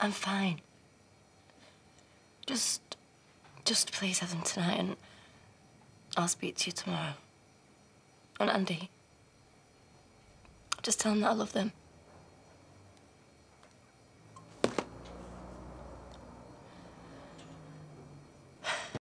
I'm fine. Just please have them tonight, and I'll speak to you tomorrow. And Andy, just tell them that I love them.